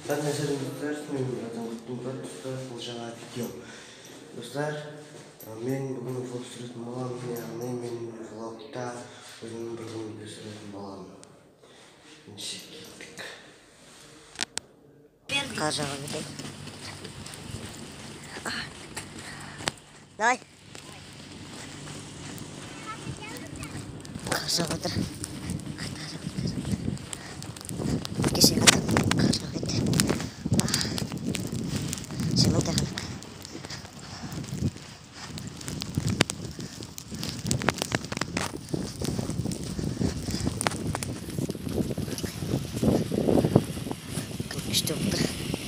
Zaten senin dostlar, zaten kutlular dostlar, olacağına gidiyorum. Dostlar, men bugün vlog sürетін боламын, яғни мен влогта өзімнің бір күнімді сүретін боламын. Ендеше кеттік. Қажаға кетейік. Давай. Қажаға отыр. Кеше қатыр. Қажаға кетті. Шымын тағын. Күшті отыр.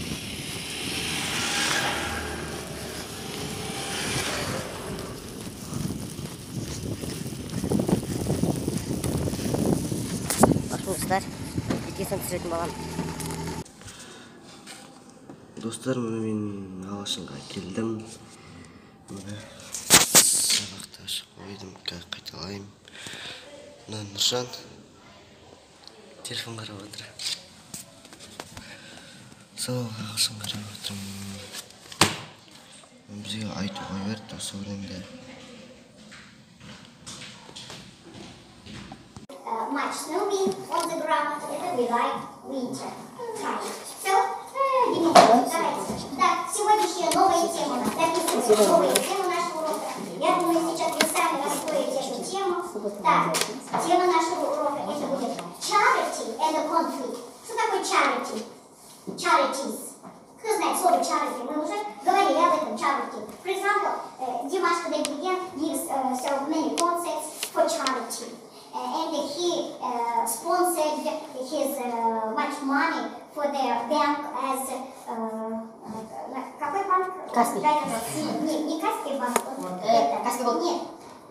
Dostlar, videoсын түсіретін болам. Достар, мен ағылшынға келдім. Мына сабақты ашып қойдым, қайталайым. Мына Нұржан телефон қарап отыр. Сол ағылшын қарап отырмын. Бізге айтуға берді, осы өлеңді. Much snowing on the ground, это we like winter. So, да, сегодняшняя новая тема. Записываем новую тему нашего урока. Я думаю, сейчас вы сами раскроете эту тему. Так, тема нашего урока это будет charity and conflict. Что такое charity? Charities. Кто знает слово charity? Мы уже говорили об этом charity. For example, Dimash Kadyryan gives so many concepts for charity. And he sponsored his much money for their bank as какой банк? Каспий. Не Каспий банк. Каспий банк. Нет.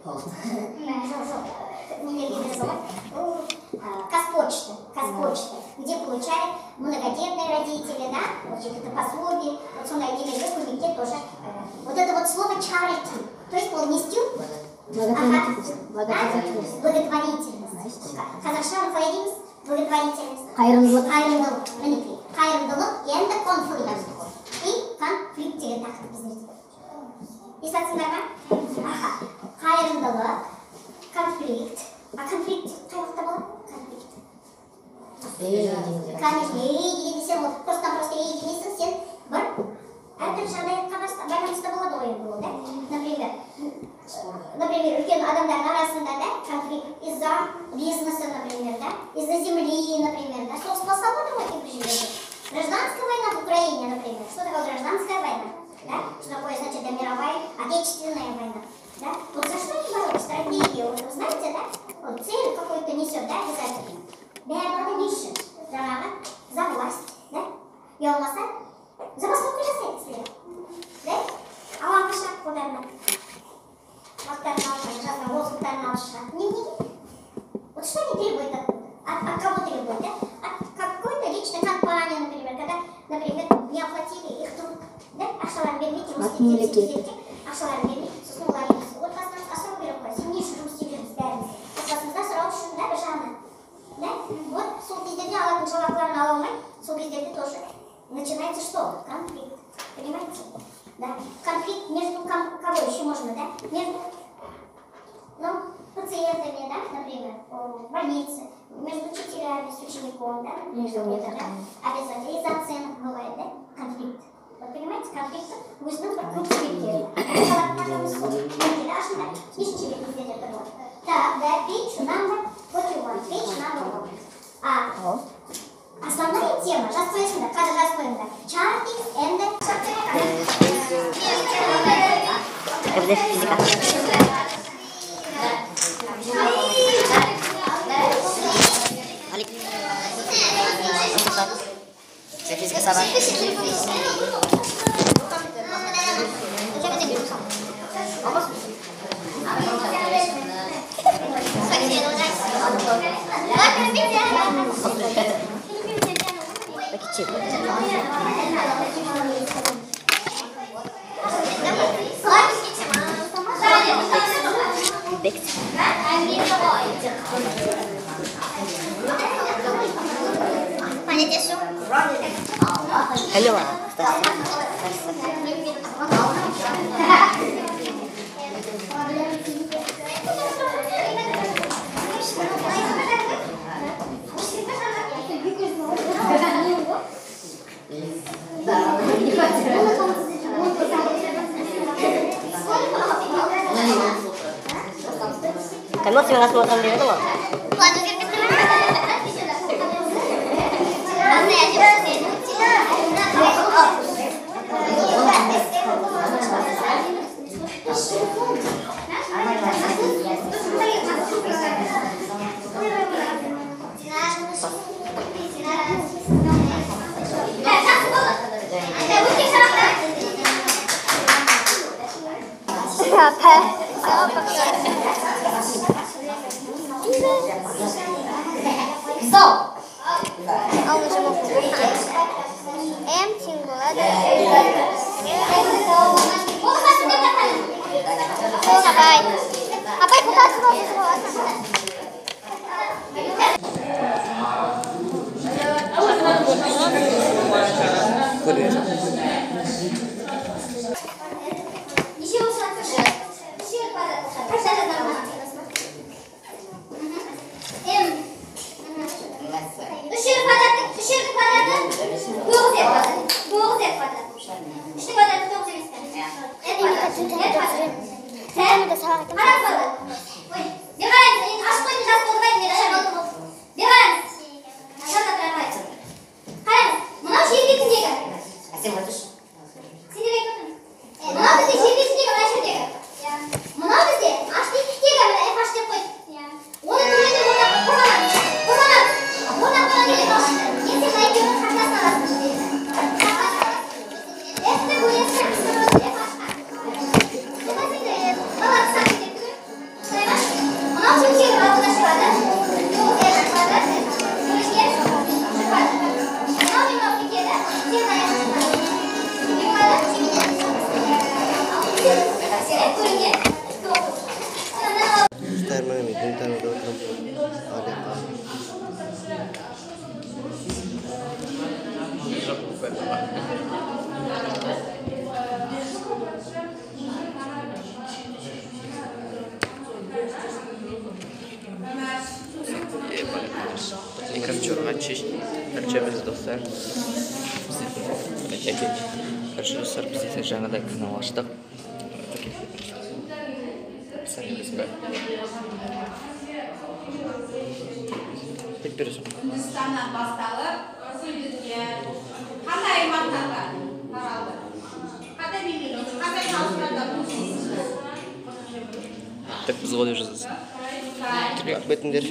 Казпочта, где получают многодетные родители, да, вот это пособие, вот он один из комитет тоже. Вот это вот слово charity, то есть он нестил благотворительность. Қазақша поединец, благотворительность. Қайырымдылық. Мінекей. Қайырымдылық енді конфликт. И конфликт деген тақырып біздерде. Естатсыңдар ма? Қайырымдылық, конфликт. А конфликт қай уақытта болады? Конфликт. Конечно, дегенде сен просто ей демейсің, сен бір әртүрлі жағдайға байланысты болады ғой енді ол, да? Например, үлкен адамдардың арасында, да, конфликт из-за бизнеса, например, да, из-за земли, например, да, соғыс басталады ғой кейбір жерлерде. Гражданская война в Украине, например. Что такое гражданская война? Да? Что такое, значит, мировая отечественная война? Да? Вот за что они боролись? Стратегию, вот, вы знаете, да? Вот цель какую-то несет, да, обязательно. Бәрі mission, жаңағы, за власть, да? И болмаса, забастовка жасайды, да? Алаңға шығады қолдарына. Вақтарын алып шығады, жазған лозунгтарын алып шығады. Неге? Вот что они требуют от кого требуют, да? От какой-то личной компании, например, когда, например, не оплатили их труд, да? Ақшаларын бермейді, жұмыс істеп, ақшаларын бермейді, сосын олар емес. Отбасынан асырау керек қой, сен не үшін жұмыс істеп жүрміз бәріміз? Отбасымызда сұрау үшін, да, бір жағынан. Да? Вот сол кездерде алатын жалақыларын ала алмай, сол кездерде тоже начинается что? Конфликт. Понимаете? Да? Конфликт между кого еще можно, да? Между пациентами, да, например, в больнице, между учителями с учеником, да? Между да? Обязательно. Из-за оценок бывает, да? Конфликт. Вот понимаете, конфликт вызван как конфликт. Так, да, page number 41, page number 1. Основная тема, жас қойыңдар, қазір жас қойыңдар. Charity and Физика. Алик. Все физика сабақ. Покичи. Бекс. Понятие, что? Поняла. Kamu masih nggak semua di itu loh. Em 친구가 아빠 Короче, біз достар бізде жаңадай канал аштық. Үндістаннан басталып, Сүлдікке қандай аймақтарға таралды? Қандай мемлекет, қандай халықтарда көрсетесіз? Так біз ғойып жазасың. Бетіндер.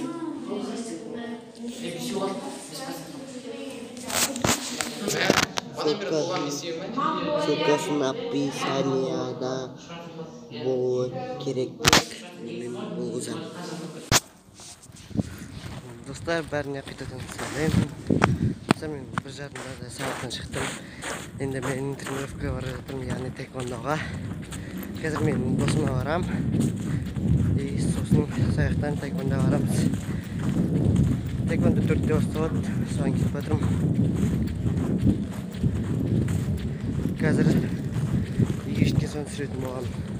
Tugas написанияда болу керектік болғызам. Достар, бәріне қайтадан сәлем. Мен бір жарымда сағаттан шықтым. Енді мен тренировкаға бара жатырмын, яғни таэквондоға. Қазір мен досыма барам. Сосын саяқтан таэквондоға барамыз. Таэквондо 4-те басталады, соған кетіп жатырмын. Қазір егештен соң түсіретін болғам.